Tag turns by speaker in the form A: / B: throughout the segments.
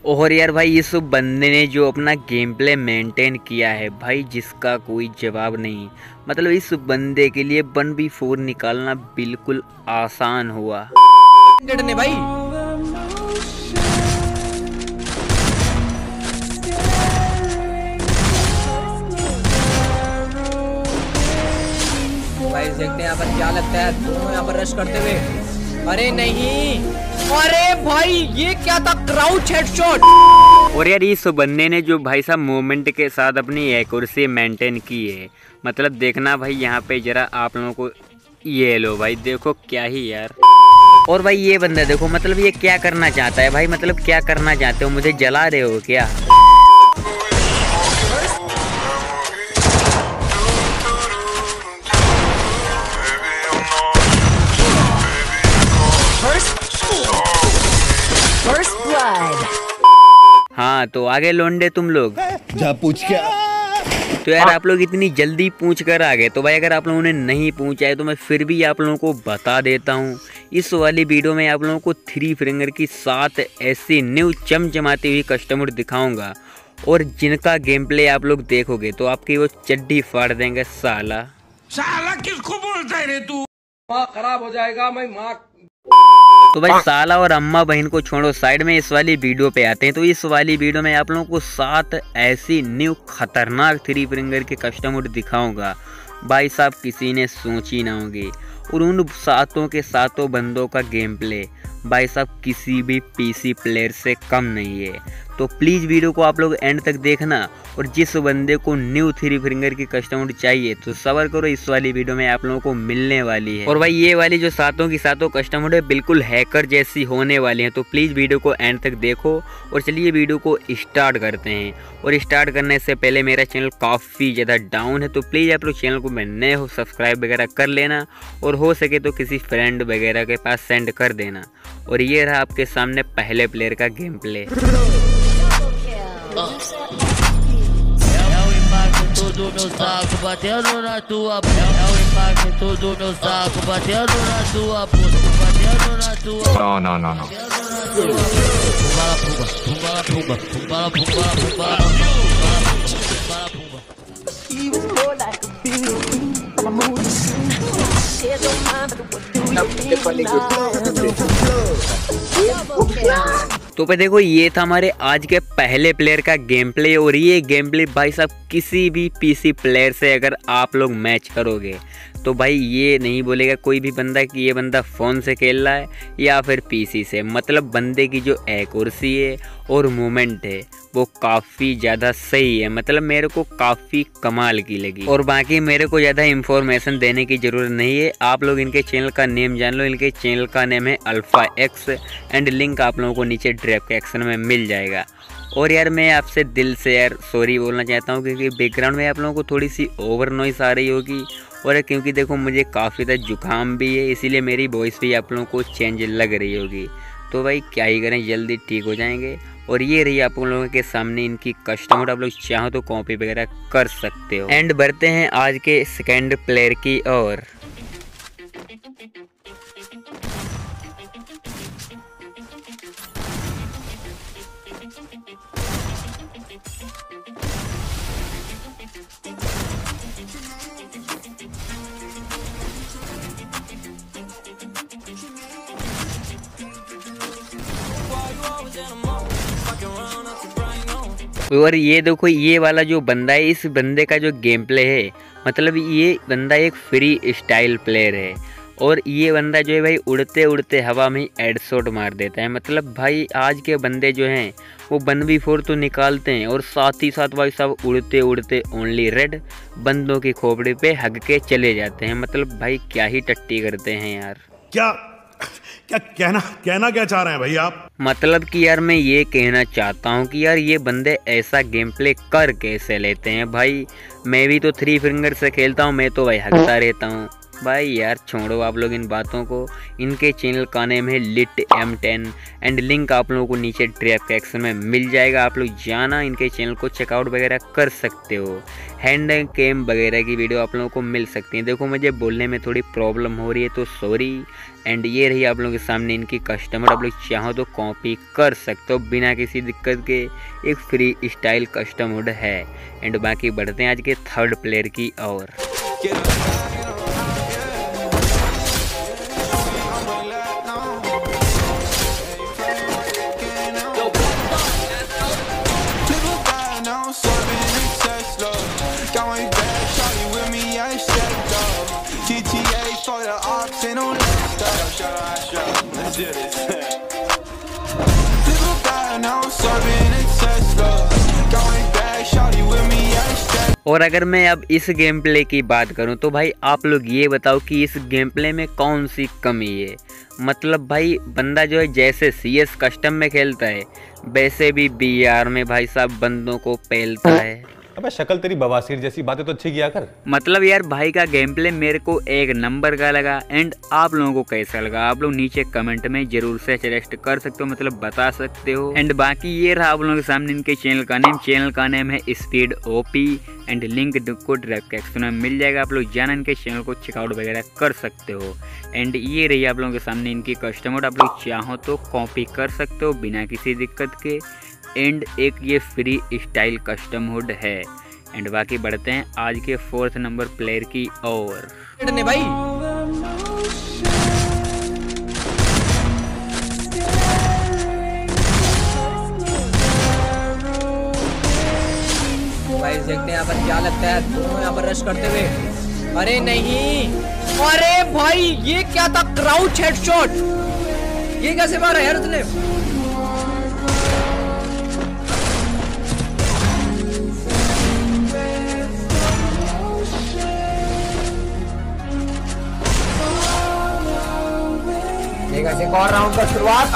A: और यार भाई इस बंदे ने जो अपना गेम प्ले मेंटेन किया है भाई, जिसका कोई जवाब नहीं। मतलब इस बंदे के लिए 1v4 निकालना बिल्कुल आसान हुआ।
B: ने भाई देखते हैं यहाँ पर क्या लगता है, दोनों यहाँ पर रश करते हुए। अरे नहीं, अरे भाई ये क्या था, क्राउच हेडशॉट।
A: और यार इस बंदे ने जो भाई साहब मूवमेंट के साथ अपनी एक्यूरेसी मेंटेन की है, मतलब देखना भाई यहाँ पे जरा आप लोगों को, ये लो भाई देखो क्या ही यार। और भाई ये बंदा देखो, मतलब ये क्या करना चाहता है भाई, मतलब क्या करना चाहते हो, मुझे जला रहे हो क्या? हाँ तो आगे लौंडे तुम लोग
C: जा पूछ क्या।
A: तो यार आप लोग इतनी जल्दी पूछ कर आ गए, तो भाई अगर आप लोगों ने नहीं पूछा है तो मैं फिर भी आप लोगों को बता देता हूँ। इस वाली वीडियो में आप लोगों को 3 फिंगर की 7 ऐसी न्यू चमचमाती हुई कस्टमर दिखाऊंगा, और जिनका गेम प्ले आप लोग देखोगे तो आपकी वो चड्डी फाड़ देंगे। साला
D: किसको बोलता है रे तू? माँ खराब हो जाएगा, मैं माँ।
A: तो भाई साला और अम्मा बहन को छोड़ो साइड में, इस वाली वीडियो पे आते हैं। तो इस वाली वीडियो में आप लोगों को 7 ऐसी न्यू खतरनाक 3 फिंगर के कस्टमर दिखाऊंगा भाई साहब, किसी ने सोची ना होगी। और उन 7 के 7 बंदों का गेम प्ले भाई साहब किसी भी पीसी प्लेयर से कम नहीं है। तो प्लीज़ वीडियो को आप लोग एंड तक देखना, और जिस बंदे को न्यू 3 फिंगर की कस्टमर चाहिए तो सबर करो, इस वाली वीडियो में आप लोगों को मिलने वाली है। और भाई ये वाली जो 7 की 7 कस्टमर है बिल्कुल हैकर जैसी होने वाली हैं। तो प्लीज़ वीडियो को एंड तक देखो, और चलिए वीडियो को स्टार्ट करते हैं। और स्टार्ट करने से पहले मेरा चैनल काफ़ी ज़्यादा डाउन है, तो प्लीज़ आप लोग चैनल को मैं नए हो सब्सक्राइब वगैरह कर लेना, और हो सके तो किसी फ्रेंड वगैरह के पास सेंड कर देना। और ये रहा आपके सामने पहले प्लेयर का game play.
E: Todo meu saco, batendo na tua bunda. É o impacto, todo meu saco, batendo na tua bunda, batendo na tua.
D: No.
E: Pumba la pumba, pumba la pumba, pumba la pumba, pumba la pumba, pumba. He was more like a beauty, but I'm moving soon. Share your mind, but what do you think?
A: तो पे देखो ये था हमारे आज के पहले player का गेम प्ले। और ये गेम प्ले भाई साहब किसी भी पीसी प्लेयर से अगर आप लोग मैच करोगे तो भाई ये नहीं बोलेगा कोई भी बंदा कि ये बंदा फ़ोन से खेल रहा है या फिर पीसी से। मतलब बंदे की जो एक्यूरेसी है और मूवमेंट है वो काफ़ी ज़्यादा सही है, मतलब मेरे को काफ़ी कमाल की लगी। और बाकी मेरे को ज़्यादा इन्फॉर्मेशन देने की ज़रूरत नहीं है, आप लोग इनके चैनल का नेम जान लो। इनके चैनल का नेम है अल्फ़ा एक्स, एंड लिंक आप लोगों को नीचे डिस्क्रिप्शन में मिल जाएगा। और यार मैं आपसे दिल से यार सॉरी बोलना चाहता हूँ, क्योंकि बैकग्राउंड में आप लोगों को थोड़ी सी ओवर नॉइस आ रही होगी। और क्योंकि देखो मुझे काफ़ी ज़्यादा जुकाम भी है, इसीलिए मेरी वॉइस भी आप लोगों को चेंज लग रही होगी। तो भाई क्या ही करें, जल्दी ठीक हो जाएंगे। और ये रही आप लोगों के सामने इनकी कस्टमर, आप लोग चाहो तो कॉपी वगैरह कर सकते हो। एंड बढ़ते हैं आज के सेकेंड प्लेयर की ओर। और ये देखो ये वाला जो बंदा है, इस बंदे का जो गेम प्ले है, मतलब ये बंदा एक फ्री स्टाइल प्लेयर है। और ये बंदा जो है भाई उड़ते उड़ते हवा में हेडशॉट मार देता है। मतलब भाई आज के बंदे जो हैं वो 1v4 तो निकालते हैं, और साथ ही साथ भाई सब उड़ते उड़ते ओनली रेड बंदों की खोपड़ी पे हग के चले जाते हैं। मतलब भाई क्या ही टट्टी करते हैं यार।
C: क्या कहना क्या चाह रहे हैं भाई आप?
A: मतलब कि यार मैं ये कहना चाहता हूँ कि यार ये बंदे ऐसा गेम प्ले कर कैसे लेते हैं भाई। मैं भी तो 3 फिंगर से खेलता हूँ, मैं तो भाई हगता रहता हूँ। भाई यार छोड़ो आप लोग इन बातों को। इनके चैनल का नेम है लिट M10 एंड लिंक आप लोगों को नीचे डिस्क्रिप्शन में मिल जाएगा। आप लोग जाना इनके चैनल को चेकआउट वगैरह कर सकते हो। हैंड कैम वगैरह की वीडियो आप लोगों को मिल सकती है। देखो मुझे बोलने में थोड़ी प्रॉब्लम हो रही है तो सॉरी। एंड ये रही आप लोगों के सामने इनकी कस्टमर। आप लोग चाहो तो कॉपी कर सकते हो बिना किसी दिक्कत के। एक फ्री स्टाइल कस्टमर है। एंड बाकी बढ़ते हैं आज के थर्ड प्लेयर की ओर। और अगर मैं अब इस गेम प्ले की बात करूं तो भाई आप लोग ये बताओ कि इस गेम प्ले में कौन सी कमी है। मतलब भाई बंदा जो है जैसे CS कस्टम में खेलता है वैसे भी BR में भाई साहब बंदों को पेलता है।
F: अबे शक्ल तेरी बवासीर जैसी, बातें तो अच्छी किया कर।
A: मतलब यार भाई का गेम प्ले मेरे को एक नंबर का लगा। एंड आप लोगों को कैसा लगा आप लोग नीचे कमेंट में जरूर से सजेस्ट कर सकते हो, मतलब बता सकते हो। एंड बाकी ये रहा आप लोगों के सामने इनके चैनल का नेम है स्पीड OP एंड लिंक को डिस्क्रिप्शन में मिल जाएगा। आप लोग जाना इनके चैनल को चेकआउट वगैरह कर सकते हो। एंड ये रही आप लोगों के सामने इनकी कस्टमर। आप लोग चाहो तो कॉपी कर सकते हो बिना किसी दिक्कत के। एंड एक ये फ्री स्टाइल कस्टम हुड है। एंड बाकी बढ़ते हैं आज के 4th नंबर प्लेयर की ओर।
B: भाई देखते हैं यहाँ पर क्या लगता है। दोनों यहाँ पर रश करते हुए। अरे नहीं, अरे भाई ये क्या था, क्राउच हेडशॉट। ये कैसे मारा यार उसने। एक और राउंड का शुरुआत।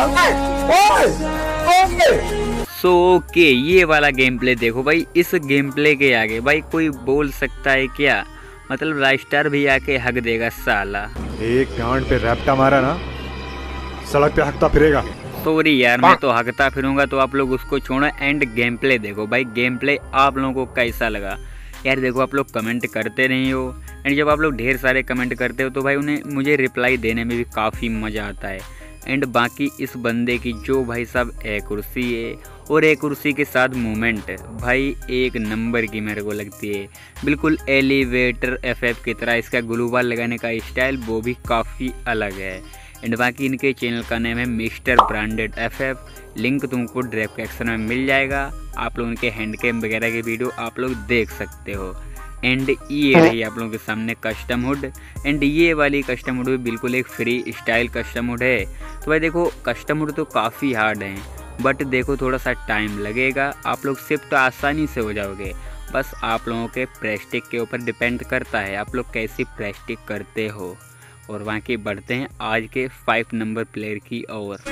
A: ओके ये वाला गेम प्ले देखो भाई। इस गेम प्ले के आगे भाई कोई बोल सकता है क्या? मतलब राइस्टार भी आके हक देगा साला।
G: एक गांड पे रैप्टा मारा ना, सड़क पे हकता फिरेगा।
A: सॉरी यार मैं तो हकता फिरूंगा तो आप लोग उसको छोड़ो। एंड गेम प्ले देखो भाई। गेम प्ले आप लोगों को कैसा लगा यार? देखो आप लोग कमेंट करते नहीं हो। एंड जब आप लोग ढेर सारे कमेंट करते हो तो भाई उन्हें मुझे रिप्लाई देने में भी काफ़ी मज़ा आता है। एंड बाकी इस बंदे की जो भाई साहब एक्यूरेसी है और एक्यूरेसी के साथ मूवमेंट भाई एक नंबर की मेरे को लगती है। बिल्कुल एलिवेटर FF की तरह इसका ग्लूवाल लगाने का स्टाइल वो भी काफ़ी अलग है। एंड बाकी इनके चैनल का नेम है मिस्टर ब्रांडेड FF। लिंक तुमको डिस्क्रिप्शन में मिल जाएगा। आप लोग उनके हैंड कैम वगैरह की वीडियो आप लोग देख सकते हो। एंड ये रही आप लोगों के सामने कस्टम हुड। एंड ये वाली कस्टम हुड भी बिल्कुल एक फ्री स्टाइल कस्टम हुड है। तो भाई देखो कस्टम हुड तो काफ़ी हार्ड हैं बट देखो थोड़ा सा टाइम लगेगा। आप लोग शिफ्ट तो आसानी से हो जाओगे। बस आप लोगों के प्रेस्टिक के ऊपर डिपेंड करता है आप लोग कैसी प्रेस्टिक करते हो। और बाकी बढ़ते हैं आज के 5 नंबर प्लेयर की ओर।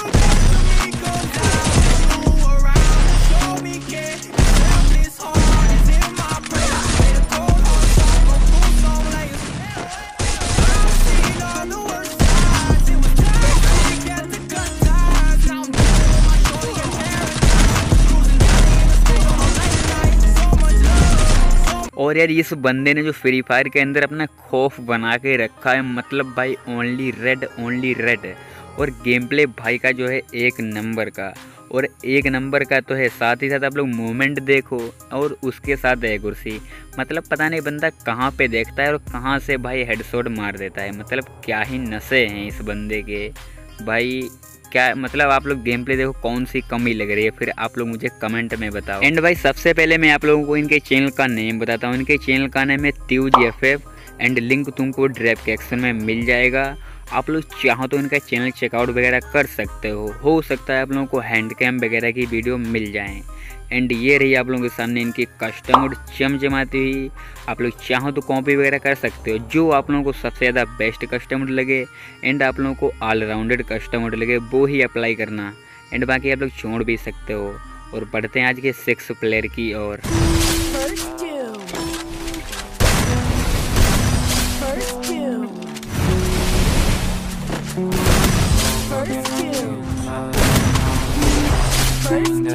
A: और यार इस बंदे ने जो फ्री फायर के अंदर अपना खौफ बना के रखा है। मतलब भाई ओनली रेड। और गेम प्ले भाई का जो है एक नंबर का। और एक नंबर का तो है, साथ ही साथ आप लोग मूवमेंट देखो और उसके साथ है कुर्सी। मतलब पता नहीं बंदा कहाँ पे देखता है और कहाँ से भाई हेडशॉट मार देता है। मतलब क्या ही नशे हैं इस बंदे के भाई। क्या मतलब आप लोग गेम प्ले देखो कौन सी कमी लग रही है फिर आप लोग मुझे कमेंट में बताओ। एंड भाई सबसे पहले मैं आप लोगों को इनके चैनल का नेम बताता हूँ। इनके चैनल का नेम है त्यूज FF एंड लिंक तुमको डिस्क्रिप्शन में मिल जाएगा। आप लोग चाहो तो इनका चैनल चेकआउट वगैरह कर सकते हो सकता है आप लोगों को हैंड कैम वगैरह की वीडियो मिल जाएँ। एंड ये रही आप लोगों के सामने इनकी कस्टमर चमचमाती हुई। आप लोग चाहो तो कॉपी वगैरह कर सकते हो जो आप लोगों को सबसे ज़्यादा बेस्ट कस्टमर लगे एंड आप लोगों को ऑलराउंडेड कस्टमर लगे वो ही अप्लाई करना। एंड बाकी आप लोग छोड़ भी सकते हो। और बढ़ते हैं आज के 6 प्लेयर की ओर।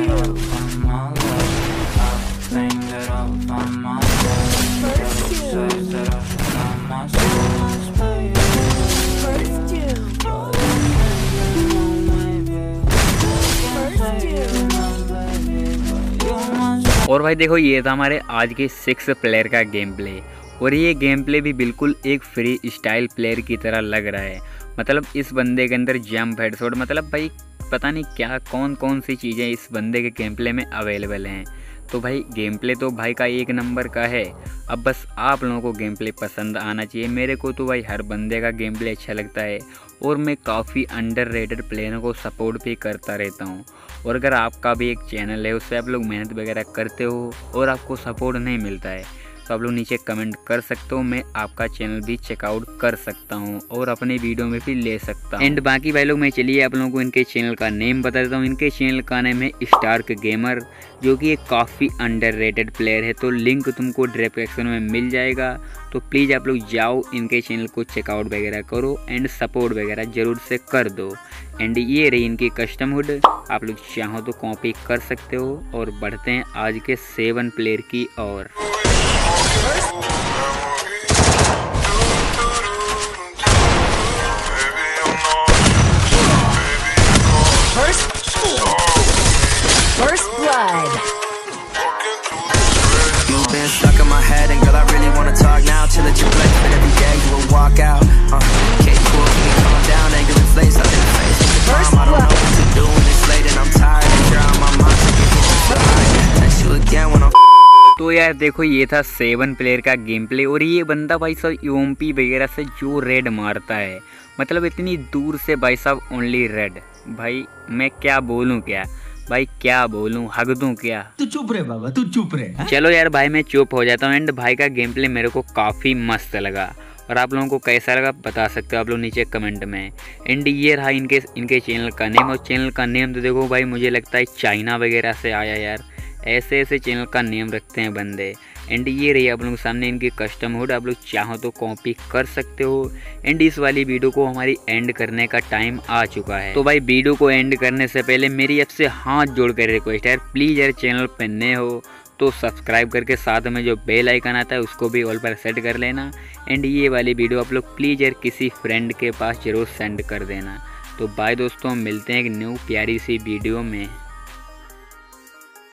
A: और भाई देखो ये था हमारे आज के 6 प्लेयर का गेम प्ले। और ये गेम प्ले भी बिल्कुल एक फ्री स्टाइल प्लेयर की तरह लग रहा है। मतलब इस बंदे के अंदर जंप हेडशॉट, मतलब भाई पता नहीं क्या कौन कौन सी चीज़ें इस बंदे के गेम प्ले में अवेलेबल हैं। तो भाई गेम प्ले तो भाई का 1 नंबर का है। अब बस आप लोगों को गेम प्ले पसंद आना चाहिए। मेरे को तो भाई हर बंदे का गेम प्ले अच्छा लगता है और मैं काफ़ी अंडररेटेड प्लेयरों को सपोर्ट भी करता रहता हूँ। और अगर आपका भी एक चैनल है, उससे आप लोग मेहनत वगैरह करते हो और आपको सपोर्ट नहीं मिलता है, तो आप लोग नीचे कमेंट कर सकते हो। मैं आपका चैनल भी चेकआउट कर सकता हूँ और अपने वीडियो में भी ले सकता हूँ। एंड बाकी भाई लोग मैं चलिए आप लोगों को इनके चैनल का नेम बता देता हूँ। इनके चैनल का नेम है स्टार्क गेमर, जो कि एक काफ़ी अंडररेटेड प्लेयर है। तो लिंक तुमको डिस्क्रिप्शन में मिल जाएगा। तो प्लीज़ आप लोग जाओ इनके चैनल को चेकआउट वगैरह करो एंड सपोर्ट वगैरह ज़रूर से कर दो। एंड ये रही इनकी कस्टम हुड, आप लोग चाहो तो कॉपी कर सकते हो। और बढ़ते हैं आज के 7 प्लेयर की ओर।
H: First blood.
I: You've been stuck in my head and girl I really wanna talk now. Chill at your place but every day you will walk out. Okay cool, can you calm down, anger inflates up in the face. I don't know what to do when it's late and I'm tired and you're on my mind so you can slide. And you again when I'm
A: तो यार देखो ये था 7 player का game play. और ये बंदा भाई साहब यूएमपी वगैरह से जो रेड मारता है, मतलब इतनी दूर से भाई साहब ओनली रेड। भाई मैं क्या बोलूँ, क्या बोलूँ, हक दूँ क्या?
D: तू चुप रहे बाबा, तू चुप रहे।
A: चलो यार भाई मैं चुप हो जाता हूँ। एंड भाई का गेम प्ले मेरे को काफ़ी मस्त लगा। और आप लोगों को कैसा लगा बता सकते हो आप लोग नीचे कमेंट में। एंड ये रहा इनके चैनल का नेम। और चैनल का नेम तो देखो भाई मुझे लगता है चाइना वगैरह से आया यार। ऐसे ऐसे चैनल का नेम रखते हैं बंदे। एंड ये रही आप लोगों के सामने इनकी कस्टम हुड, आप लोग चाहो तो कॉपी कर सकते हो। एंड इस वाली वीडियो को हमारी एंड करने का टाइम आ चुका है। तो भाई वीडियो को एंड करने से पहले मेरी आपसे हाथ जोड़कर रिक्वेस्ट है, प्लीज़ यार चैनल पर नए हो तो सब्सक्राइब करके साथ में जो बेल आइकन आता है उसको भी ऑल पर सेट कर लेना। एंड ये वाली वीडियो आप लोग प्लीज़ यार किसी फ्रेंड के पास ज़रूर सेंड कर देना। तो बाय दोस्तों, मिलते हैं एक न्यू प्यारी सी वीडियो में।